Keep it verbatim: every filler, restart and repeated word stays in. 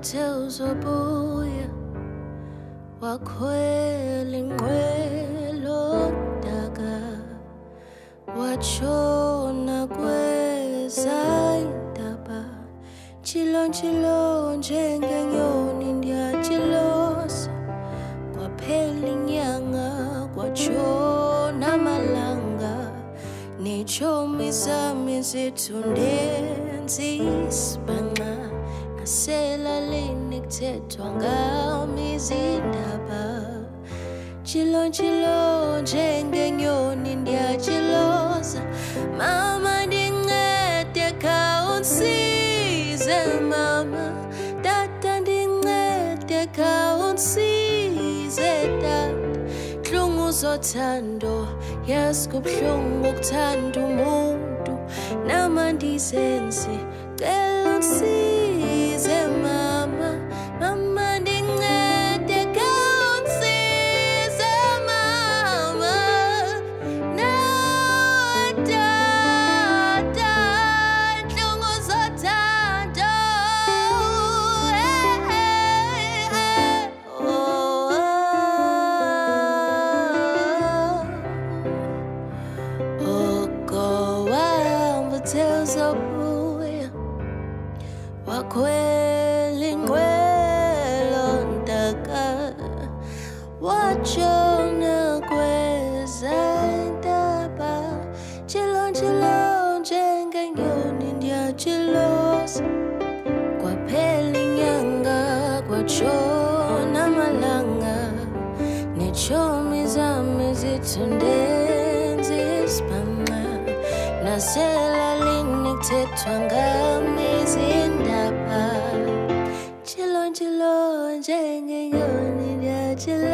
uthe uzobuya wakhwela inqwelo daka watshona kweza indaba chilo chilo njengenyoni ndiyachilosa kwaphela inyanga kwatshona malanga neetshomi zami zithundenze isibhanqa naselalini kuthethwa ngami izindaba chilo chilo njengenyoni ndiyachilosa mama ndincede khawunsize mama tata ndincede khawunsize tata ntlungu zothando yazi kubuhlungu ukuthanda umuntu nama ndizenze cela ungisize mama mama ndincede khawunsize mama nawe tata ntlungu zothando hey, hey, hey. Oh, oh, oh. Go wahamba uthe uzobuya wakhwela inqwelo ntaka watshona kweza indaba chilo chilo njengenyoni ndiyachilosa kwaphela inyanga kwatshona malanga neetshomi zami zithundenze isibhanqa naselalini kuthethwa ngami izindaba chilo chilo njengenyoni ndiyachilosa